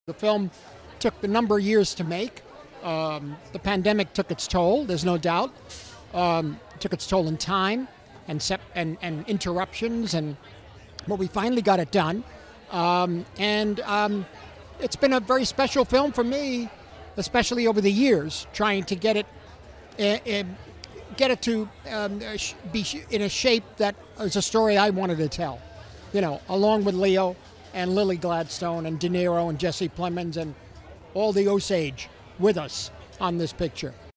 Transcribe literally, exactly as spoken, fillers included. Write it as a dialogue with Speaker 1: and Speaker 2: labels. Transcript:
Speaker 1: The film took a number of years to make. Um, the pandemic took its toll, there's no doubt. Um, it took its toll in time and, sep- and, and interruptions, and but we finally got it done. Um, and um, it's been a very special film for me, especially over the years, trying to get it uh, uh, get it to um, be in a shape that is a story I wanted to tell. You know, along with Leo and Lily Gladstone and De Niro and Jesse Plemons and all the Osage with us on this picture.